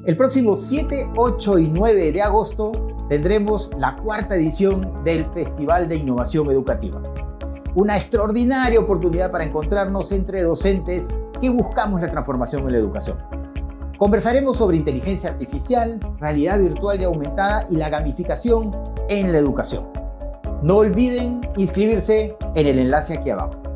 El próximo 7, 8 y 9 de agosto tendremos la cuarta edición del Festival de Innovación Educativa. Una extraordinaria oportunidad para encontrarnos entre docentes que buscamos la transformación en la educación. Conversaremos sobre inteligencia artificial, realidad virtual y aumentada y la gamificación en la educación. No olviden inscribirse en el enlace aquí abajo.